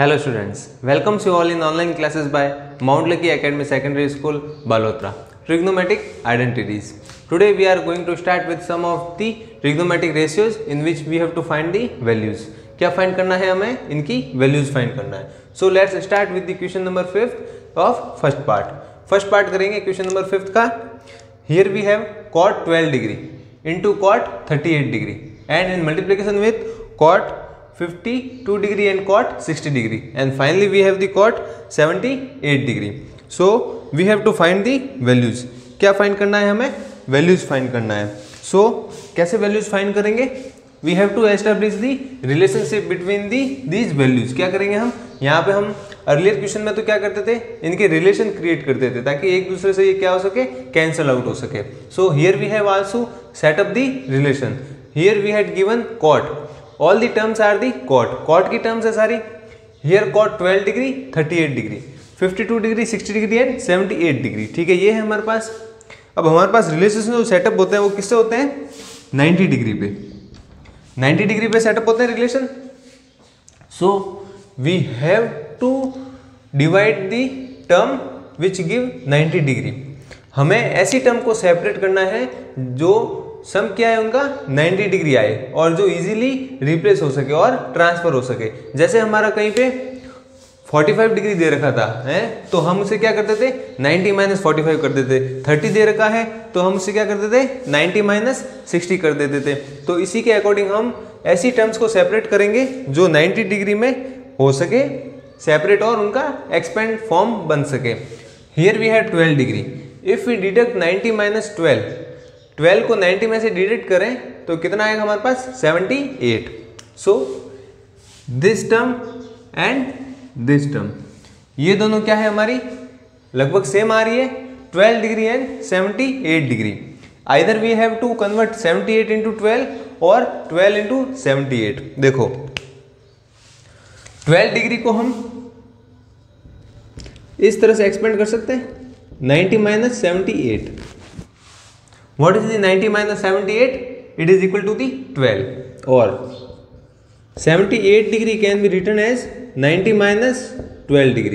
Hello students, welcomes you all in online classes by Mount Lucky Academy Secondary School, Balotra. Trigonometric identities. Today we are going to start with some of the trigonometric ratios in which we have to find the values. क्या find करना है हमें? इनकी values find करना है. So let's start with the question number 5 of first part. First part करेंगे question number 5 का. Here we have cot 12 degree into cot 38 degree and in multiplication with cot 52 degree and cot 60 degree and finally we have the cot 78 degree. So we have to find the values. क्या find करना है हमें? Values find करना है. So कैसे values find करेंगे? We have to establish the relationship between these values. क्या करेंगे हम? यहाँ पे हम अर्लियर क्वेश्चन में तो क्या करते थे, इनके रिलेशन क्रिएट करते थे ताकि एक दूसरे से ये क्या हो सके, कैंसल आउट हो सके. So here we have also set up the relation. Here we had given cot. All the terms are the cot. cot की टर्म्स है सारी. हियर cot 12 degree 38 degree 52 degree 60 degree and 78 degree. ठीक है, ये है हमारे पास. अब हमारे पास रिलेशन जो सेटअप होते हैं वो किससे होते हैं? 90 डिग्री पे. 90 डिग्री पे सेटअप होते हैं relation. So we have to divide the term which give 90 degree. हमें ऐसी टर्म को सेपरेट करना है जो सम क्या है उनका 90 डिग्री आए और जो इजीली रिप्लेस हो सके और ट्रांसफर हो सके. जैसे हमारा कहीं पे 45 डिग्री दे रखा था है तो हम उसे क्या करते थे 90 माइनस 45 कर देते. 30 दे रखा है तो हम उसे क्या करते थे 90 माइनस 60 कर देते थे. तो इसी के अकॉर्डिंग हम ऐसी टर्म्स को सेपरेट करेंगे जो 90 डिग्री में हो सके सेपरेट और उनका एक्सपेंड फॉर्म बन सके. Here we have 12 degree. If we deduct 90 minus 12 को 90 में से डिडक्ट करें तो कितना आएगा हमारे पास 78. So this term and this term ये दोनों क्या है हमारी लगभग सेम आ रही है 12 degree and 78 degree. Either we have to convert 78 into 12 और 12 इंटू 78. देखो 12 डिग्री को हम इस तरह से एक्सपेंड कर सकते हैं 90 minus 78. What is the 90 minus 78? It is equal to the 12. Or 78 degree can be written as 90 minus 12 degree.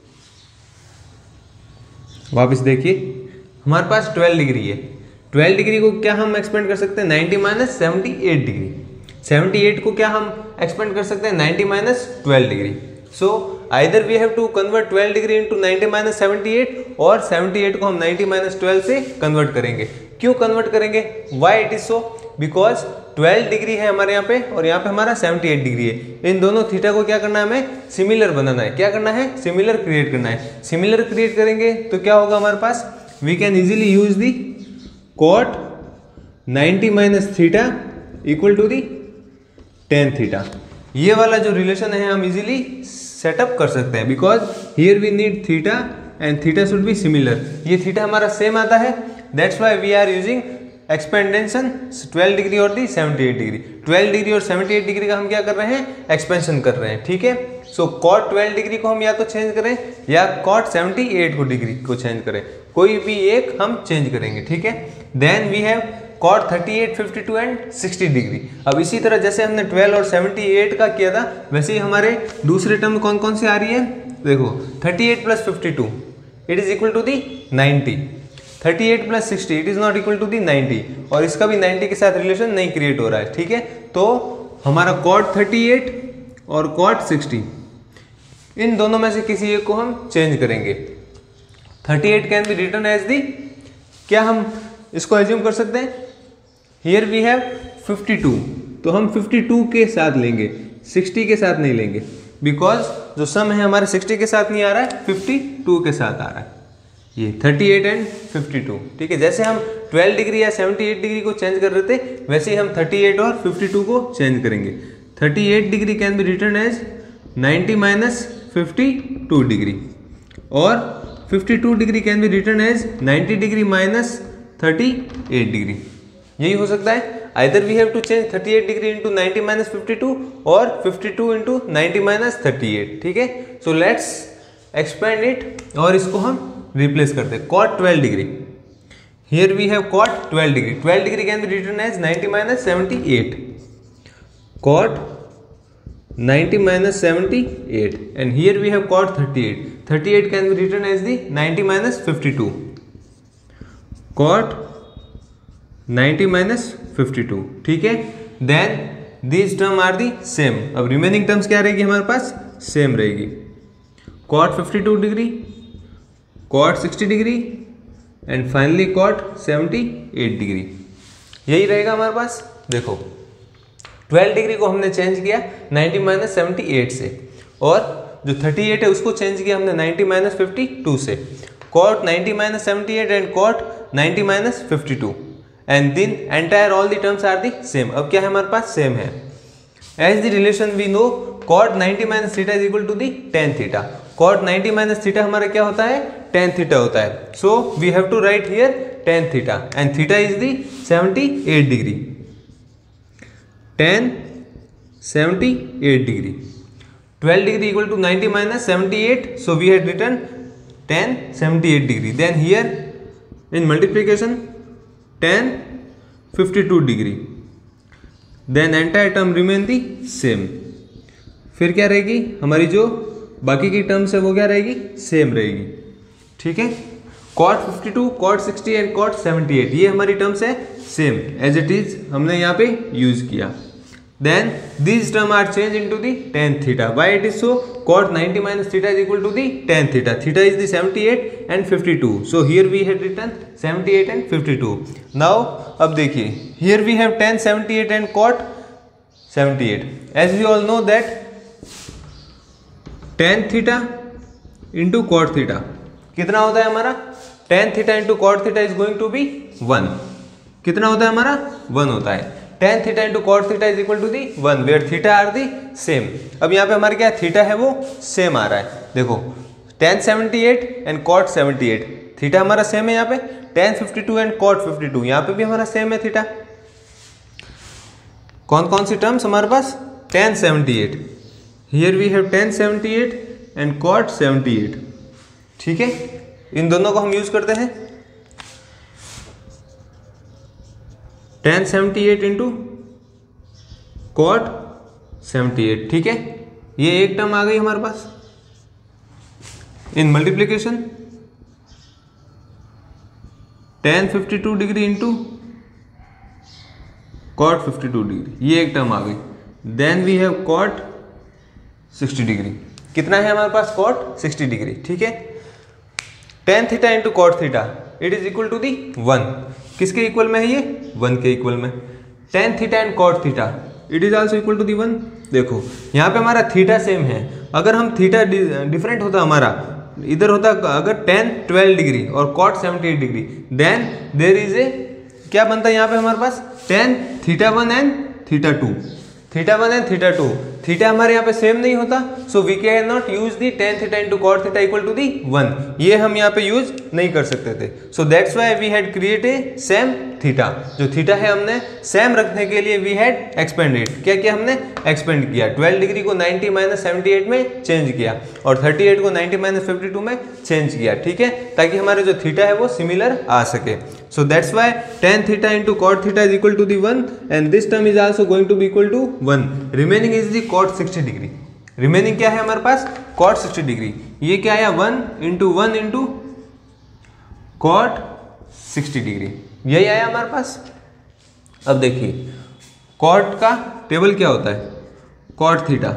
वापस देखिए हमारे पास 12 डिग्री है. 12 डिग्री को क्या हम एक्सपेंड कर सकते हैं 90 माइनस 78 डिग्री. 78 को क्या हम एक्सपेंड कर सकते हैं 90 minus 12 degree. So either we have to convert 12 degree into 90 minus 78 और 78 को हम 90 माइनस 12 से कन्वर्ट करेंगे. क्यों कन्वर्ट करेंगे? Why it is so? Because 12 degree है हमारे यहाँ पे और यहाँ पे हमारा 78 डिग्री है. इन दोनों थीटा को क्या करना है हमें सिमिलर बनाना है. क्या करना है सिमिलर क्रिएट करना है. सिमिलर क्रिएट करेंगे तो क्या होगा हमारे पास we can easily use the cot 90 minus theta equal to the tan theta. ये वाला जो रिलेशन है हम इजीली सेटअप कर सकते हैं because here we need theta and theta should be similar. ये थीटा हमारा सेम आता है. That's why we are using expansion 12 degree और दी 78 डिग्री. 12 डिग्री और 78 डिग्री का हम क्या कर रहे हैं एक्सपेंशन कर रहे हैं. ठीक है. सो cot 12 डिग्री को हम या तो चेंज करें या cot 78 को डिग्री को चेंज करें. कोई भी एक हम चेंज करेंगे. ठीक है. Then we have cot 38, 52 and 60 degree. अब इसी तरह जैसे हमने 12 और 78 का किया था वैसे ही हमारे दूसरे टर्म कौन कौन से आ रही है. देखो 38 plus 52 it is equal to the 90. 38 plus 60 it is not equal to the 90 और इसका भी 90 के साथ रिलेशन नहीं क्रिएट हो रहा है. ठीक है. तो हमारा cot 38 और cot 60 इन दोनों में से किसी एक को हम चेंज करेंगे. 38 can be written as the क्या हम इसको एज्यूम कर सकते हैं हियर वी हैव 52 तो हम 52 के साथ लेंगे 60 के साथ नहीं लेंगे बिकॉज जो सम है हमारे 60 के साथ नहीं आ रहा है 52 के साथ आ रहा है. ये 38 एंड 52. ठीक है. जैसे हम 12 डिग्री या 78 डिग्री को चेंज कर रहे थे वैसे ही हम 38 और 52 को चेंज करेंगे. 38 degree can be written as 90 minus 52 degree और 52 degree can be written as 90 degree minus 38 degree. यही हो सकता है. Either we have to change 38 degree into 90 minus 52 और 52 इंटू 90 माइनस 38. ठीक है. सो लेट्स एक्सपेंड इट और इसको हम रिप्लेस करते हैं. cot 12 degree here we have cot 12 degree. 12 degree can be written as 90 minus 78. cot 90 minus 78, and here we have cot 38. 38 can be written as the 90 minus 52. Cot 90 minus 52, ठीक है. Then these term are the same. अब remaining terms क्या रहेगी हमारे पास? Same रहेगी. Cot 52 degree, cot 60 degree, and finally cot 78 degree. यही रहेगा हमारे पास. देखो 12 डिग्री को हमने चेंज किया 90 माइनस 78 से, और जो 38 है उसको चेंज किया हमने 90 माइनस 52 से. Cot 90 minus 78 and cot 90 minus 52, and then entire all the terms are the same. अब क्या है हमारे पास? सेम है. As the relation we know cot 90 minus theta is equal to the tan theta. Cot 90 minus theta हमारा क्या होता है? tan थीटा होता है. So we have to write here tan theta, and theta is the 78 degree. tan 78 degree. 12 degree equal to 90 minus 78, so we had written tan 78 degree. Then here in multiplication tan 52 degree. Then entire term remain the same. फिर क्या रहेगी हमारी जो बाकी की terms है वो क्या रहेगी? सेम रहेगी. ठीक है. cot 52, cot 60 एंड cot 78 ये हमारी टर्म्स है सेम एज इट इज हमने यहाँ पे यूज किया. Then these terms are changed into the tan theta. Why it is so? Cot 90 minus theta is equal to the tan theta. Theta is the 78 and 52. So here we had written 78 and 52. Now अब देखिए here we have tan 78 and cot 78. As we all know that tan theta into cot theta कितना होता है हमारा? tan theta into cot theta is going to be 1. कितना होता है हमारा? 1 होता है. tan theta into cot theta is equal to the 1 where theta are the same. अब यहाँ पे हमारे क्या थीटा है वो सेम आ रहा है. देखो tan 78 एंड कॉट 78 थीटा हमारा सेम है. यहाँ पे tan 52 एंड कॉट 52 यहाँ पे भी हमारा सेम है थीटा. कौन कौन सी टर्म्स हमारे पास? tan 78, here we have tan 78 and cot 78. ठीक है. इन दोनों को हम यूज करते हैं. tan 78 into cot 78. ठीक है. ये एक टर्म आ गई हमारे पास. In multiplication tan 52 degree into cot 52 degree ये एक टर्म आ गई. Then we have cot 60 degree. कितना है हमारे पास? Cot 60 degree. ठीक है. tan theta into cot theta it is equal to the 1. किसके इक्वल में है ये? 1 के इक्वल में. tan theta and cot theta it is also equal to the 1. देखो यहाँ पे हमारा थीटा सेम है. अगर हम थीटा डिफरेंट होता हमारा, इधर होता अगर tan 12 डिग्री और cot 78 degree, then there is a क्या बनता है यहाँ पे हमारे पास? tan theta 1 and theta 2. Theta 1 and theta 2 theta हमारे यहाँ पे सेम नहीं होता. So we can not use the tan theta into cot theta equal to the 1. ये हम यहाँ पे यूज नहीं कर सकते थे. So that's why we had create a same theta. जो थीटा है हमने सेम रखने के लिए वी हैड एक्सपेंडेड. क्या किया हमने? एक्सपेंड किया. 12 डिग्री को 90 माइनस 78 में चेंज किया और 38 को 90 माइनस 52 में चेंज किया. ठीक है. ताकि हमारे जो थीटा है वो सिमिलर आ सके. So that's why tan theta into cot theta is equal to the 1 and this term is also going to be equal to 1. Remaining is the cot 60 degree. Remaining क्या है हमारे पास? cot 60 degree. ये क्या आया? 1 into cot 60 degree. यही आया हमारे पास. अब देखिए cot का टेबल क्या होता है? cot theta.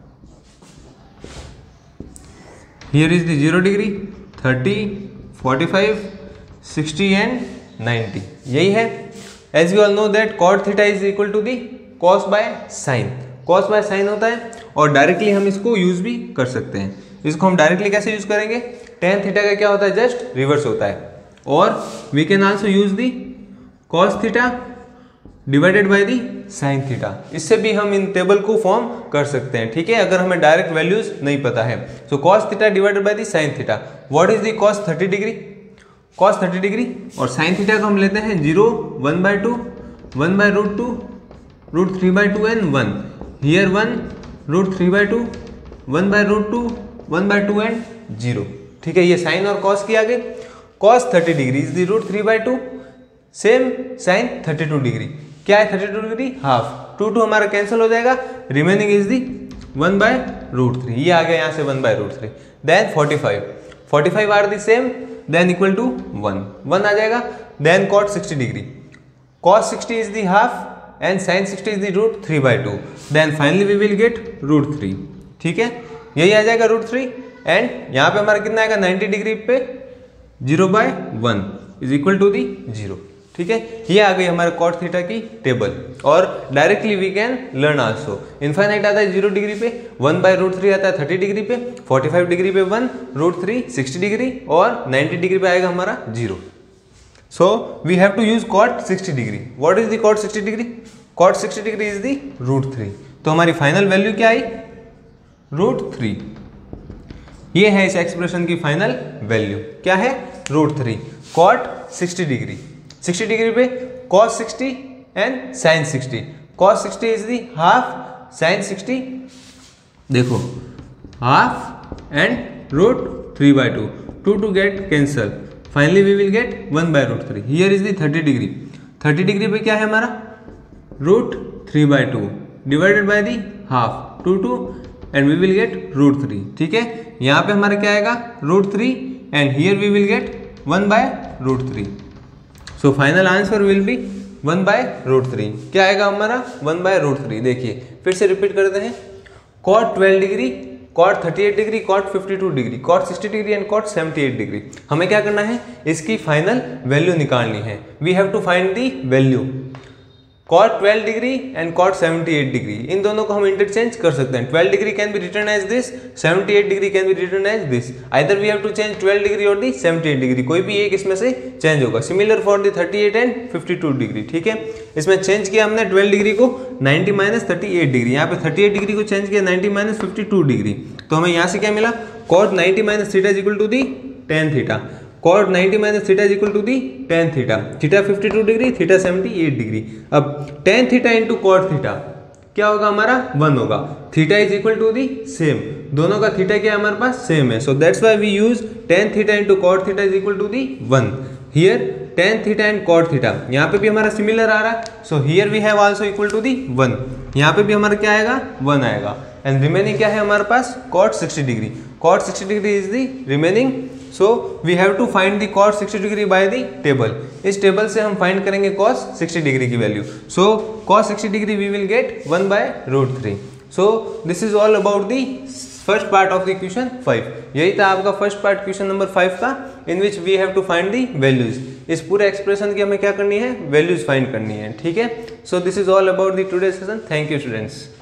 Here is the 0 degree, 30, 45, 60 and 90. यही है. As we all know that cot theta is equal to the cos by sine. cos by sine होता है और डायरेक्टली हम इसको यूज भी कर सकते हैं. इसको हम डायरेक्टली कैसे यूज करेंगे? tan थीटा का क्या होता है? जस्ट रिवर्स होता है. और we can also use the cos theta divided by the sine theta. इससे भी हम इन टेबल को फॉर्म कर सकते हैं. ठीक है. अगर हमें डायरेक्ट वैल्यूज नहीं पता है. So cos theta divided by the sine theta. What is the cos 30 degree? cos 30 degree और साइन थीटा को हम लेते हैं 0, 1/2, 1/√2, √3/2 एंड 1. Here 1, √3/2, 1/√2, 1/2 and 0. ठीक है. ये साइन और cos की आ गई. cos 30 degree is the √3/2. Same sine 32 degree. क्या है 32 डिग्री? हाफ. 2 हमारा कैंसिल हो जाएगा. रिमेनिंग इज दी 1/√3, ये आ गया यहाँ से 1/√3। Then 45 are the same, then equal to 1 आ जाएगा। Then cot 60 degree, cos 60 is the half and sin 60 is the √3/2। Then finally we will get √3, ठीक है, यही आ जाएगा √3। एंड यहाँ पे हमारा कितना आएगा 90 डिग्री पे 0/1 इज इक्वल टू दी 0, ठीक है। ये आ गई हमारे cot थीटा की टेबल। और directly we can learn also, infinite आता है 0 डिग्री पे, 1/√3 आता है 30 डिग्री पे, 45 डिग्री पे 1, √3 60 डिग्री और 90 डिग्री पे आएगा हमारा 0। So we have to use cot 60 degree. What is the cot 60 degree? cot 60 degree is the √3। तो हमारी फाइनल वैल्यू क्या आई? √3। ये है इस एक्सप्रेशन की फाइनल वैल्यू, क्या है? √3 cot 60 डिग्री। 60 डिग्री पे cos 60 and sin 60। cos 60 is the half, sin 60 देखो half and √3/2, 2 get cancel, finally we will get 1/√3। Here is the 30 degree. 30 degree पे क्या है हमारा? √3/2 divided by the half, 2 and we will get √3, ठीक है। यहाँ पे हमारा क्या आएगा? √3 and here we will get 1/√3। So final answer will be 1/√3। क्या आएगा हमारा? 1/√3। देखिए फिर से रिपीट करते हैं, cot 12 degree, cot 38 degree, cot 52 degree, cot 60 degree and cot 78 degree. हमें क्या करना है? इसकी फाइनल वैल्यू निकालनी है। We have to find the value. cot 12 degree and cot 78 degree, इन दोनों को हम इंटरचेंज कर सकते हैं। 12 degree can be written as this, 78 degree can be written as this. Either we have to change 12 degree और दी 78 डिग्री, कोई भी एक इसमें से चेंज होगा। Similar for the 38 and 52 degree, ठीक है। इसमें चेंज किया हमने 12 डिग्री को 90 - 38 डिग्री, यहाँ पे 38 डिग्री को चेंज किया 90 - 52 डिग्री। तो हमें यहाँ से क्या मिला? cot 90 - theta is equal to the tan theta. cot 90 - theta is equal to the tan theta. Theta 52 degree, theta 78 degree. अब tan theta into cot theta क्या होगा हमारा? 1 होगा। Theta is equal to the same, दोनों का theta क्या है हमारे पास? सेम है। So that's why we use tan theta into cot theta is equal to the 1। Here tan theta and cot theta, यहाँ पे भी हमारा सिमिलर आ रहा है। So here we have also equal to the 1। यहाँ पे भी हमारा क्या आएगा? 1 आएगा। एंड रिमेनिंग क्या है हमारे पास? cot 60 degree. cot 60 degree is the remaining. So we have to find the cot 60 degree by the table. इस टेबल से हम फाइंड करेंगे cos 60 डिग्री की value. So cos 60 degree we will get 1/√3। So this is all about the first part of the question 5। यही था आपका first part question number 5 का, in which we have to find the values. इस पूरे expression की हमें क्या करनी है? वैल्यूज फाइंड करनी है, ठीक है। So this is all about the today session. Thank you students.